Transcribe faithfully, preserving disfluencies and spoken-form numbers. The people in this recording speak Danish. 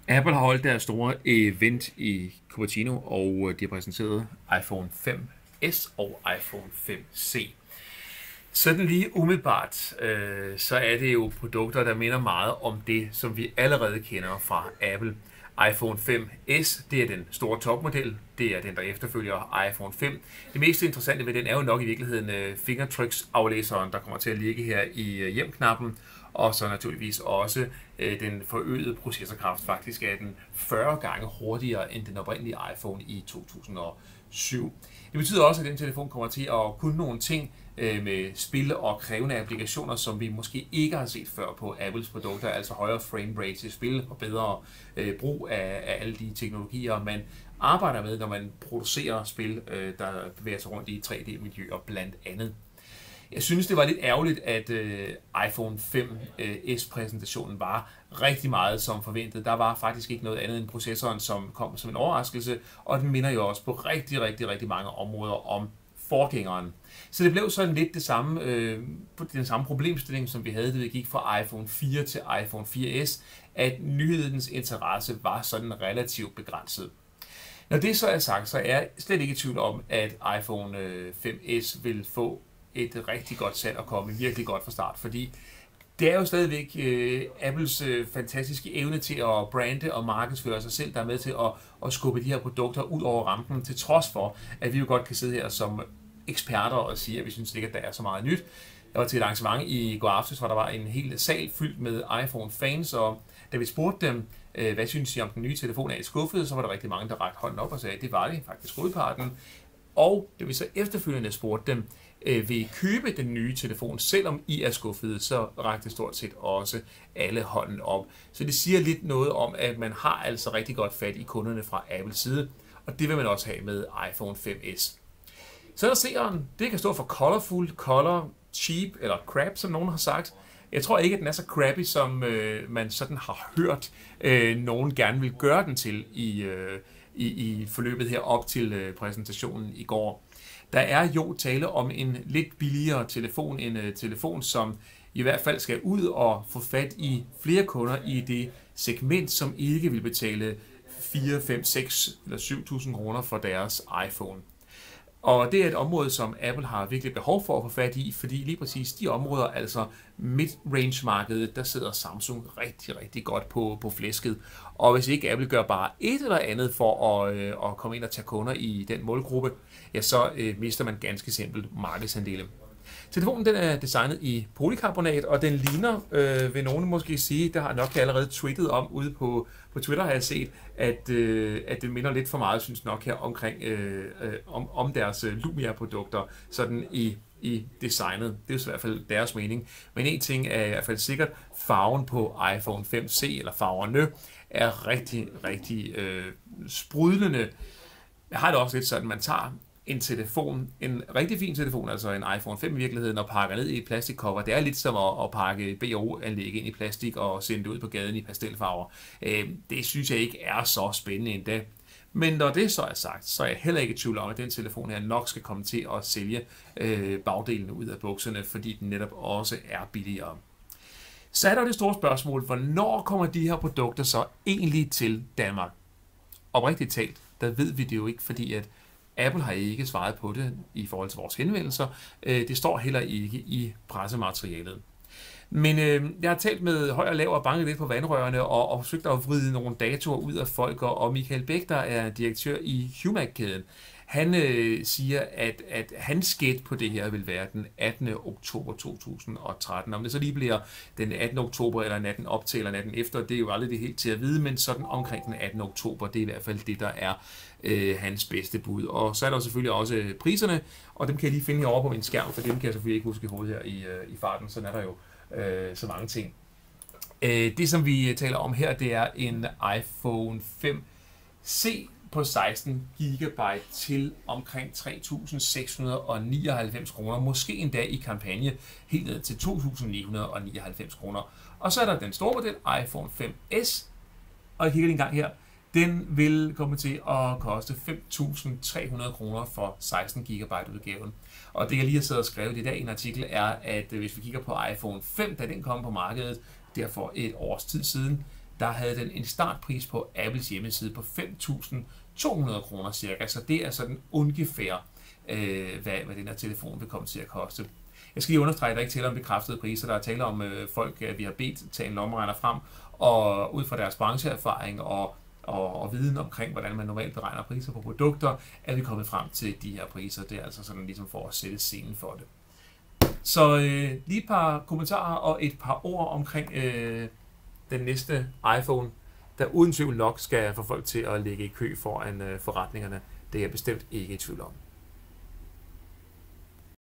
Apple har holdt deres store event i Cupertino, og de har præsenteret iPhone fem S og iPhone fem C. Sådan lige umiddelbart, øh, så er det jo produkter, der minder meget om det, som vi allerede kender fra Apple. iPhone fem S, det er den store topmodel, det er den, der efterfølger iPhone fem. Det mest interessante ved den er jo nok i virkeligheden øh, fingertryksaflæseren, der kommer til at ligge her i øh, hjem-knappen, og så naturligvis også øh, den forøgede processorkraft. Faktisk er den fyrre gange hurtigere end den oprindelige iPhone i to tusind og syv. Det betyder også, at den telefon kommer til at kunne nogle ting øh, med spil og krævende applikationer, som vi måske ikke har set før på Apples produkter, altså højere frame rate til spil og bedre øh, brug af, af alle de teknologier, man arbejder med, når man producerer spil, øh, der bevæger sig rundt i tre D-miljøer blandt andet. Jeg synes, det var lidt ærgerligt, at øh, iPhone fem S-præsentationen var rigtig meget som forventet. Der var faktisk ikke noget andet end processoren, som kom som en overraskelse, og den minder jo også på rigtig, rigtig, rigtig mange områder om forgængeren. Så det blev sådan lidt det samme, øh, den samme problemstilling, som vi havde, da vi gik fra iPhone fire til iPhone fire S, at nyhedens interesse var sådan relativt begrænset. Når det så er sagt, så er jeg slet ikke i tvivl om, at iPhone fem S vil få et rigtig godt salg og komme virkelig godt fra start, fordi det er jo stadigvæk øh, Apples øh, fantastiske evne til at brande og markedsføre sig selv, der er med til at, at skubbe de her produkter ud over rampen, til trods for, at vi jo godt kan sidde her som eksperter og sige, at vi synes ikke, at der er så meget nyt. Jeg var til et arrangement i går aftes, hvor der var en hel sal fyldt med iPhone-fans, og da vi spurgte dem, øh, hvad synes I om den nye telefon, er I skuffede, så var der rigtig mange, der rakte hånden op og sagde, at det var det faktisk hovedparten. Og da vi så efterfølgende spurgte dem, øh, vil I købe den nye telefon, selvom I er skuffede, så rakte stort set også alle hånden op. Så det siger lidt noget om, at man har altså rigtig godt fat i kunderne fra Apples side, og det vil man også have med iPhone fem S. Så er seeren, det kan stå for colorful, color, cheap eller crap, som nogen har sagt. Jeg tror ikke, at den er så crappy, som øh, man sådan har hørt, øh, nogen gerne vil gøre den til i, øh, i, i forløbet her op til øh, præsentationen i går. Der er jo tale om en lidt billigere telefon, en øh, telefon, som i hvert fald skal ud og få fat i flere kunder i det segment, som ikke vil betale fire, fem, seks eller syv tusind kroner for deres iPhone. Og det er et område, som Apple har virkelig behov for at få fat i, fordi lige præcis de områder, altså mid-range-markedet, der sidder Samsung rigtig, rigtig godt på, på flæsket. Og hvis ikke Apple gør bare et eller andet for at, øh, at komme ind og tage kunder i den målgruppe, ja, så øh, mister man ganske simpelt markedsandele. Telefonen den er designet i polycarbonat, og den ligner, øh, vil nogen måske sige, der har Nokia allerede tweetet om ude på, på Twitter, har jeg set, at, øh, at den minder lidt for meget, synes Nokia, omkring, øh, øh, om, om deres Lumia-produkter, sådan i, i designet. Det er jo i hvert fald deres mening. Men en ting er i hvert fald sikkert, farven på iPhone fem C, eller farverne, er rigtig, rigtig øh, sprudlende. Jeg har det også lidt sådan, man tager en telefon, en rigtig fin telefon, altså en iPhone fem i virkeligheden, og pakker ned i et plastikcover. Det er lidt som at, at pakke B O-anlæg ind i plastik og sende det ud på gaden i pastelfarver. Øh, det synes jeg ikke er så spændende endda. Men når det så er sagt, så er jeg heller ikke i tvivl om, at den telefon her nok skal komme til at sælge øh, bagdelen ud af bukserne, fordi den netop også er billigere. Så er der jo det store spørgsmål, hvornår kommer de her produkter så egentlig til Danmark? Oprigtigt talt, der ved vi det jo ikke, fordi at Apple har ikke svaret på det i forhold til vores henvendelser. Det står heller ikke i pressematerialet. Men øh, jeg har talt med høj og lav og banket lidt på vandrørene og, og forsøgt at vride nogle datoer ud af folk. Og Michael Bæk, der er direktør i Humac-kæden, han øh, siger, at, at hans gæt på det her vil være den attende oktober to tusind og tretten. Om det så lige bliver den attende oktober eller natten op til eller natten efter, det er jo aldrig det helt til at vide, men sådan omkring den attende oktober, det er i hvert fald det, der er øh, hans bedste bud. Og så er der selvfølgelig også priserne, og dem kan jeg lige finde herovre på min skærm, for dem kan jeg selvfølgelig ikke huske i hovedet her i, øh, i farten, sådan er der jo øh, så mange ting. Øh, det, som vi taler om her, det er en iPhone fem C på seksten gigabyte til omkring tre tusind seks hundrede og nioghalvfems kroner, måske endda i kampagne helt ned til to tusind ni hundrede og nioghalvfems kroner. Og så er der den store model, iPhone fem S, og jeg kigger lige en gang her, den vil komme til at koste fem tusind tre hundrede kroner for seksten gigabyte udgaven. Og det jeg lige har siddet og skrevet i dag i en artikel er, at hvis vi kigger på iPhone fem, da den kom på markedet der for et års tid siden, der havde den en startpris på Apples hjemmeside på fem tusind to hundrede kroner cirka, så det er sådan ungefær, øh, hvad, hvad den her telefon vil komme til at koste. Jeg skal lige understrege, at der ikke taler om bekræftede priser, der er tale om øh, folk, at vi har bedt tage en lommeregner frem, og ud fra deres brancheerfaring og, og, og viden omkring, hvordan man normalt beregner priser på produkter, er vi kommet frem til de her priser. Det er altså sådan ligesom for at sætte scenen for det. Så øh, lige et par kommentarer og et par ord omkring øh, den næste iPhone, der uden tvivl nok skal få folk til at ligge i kø foran øh, forretningerne. Det er jeg bestemt ikke i tvivl om.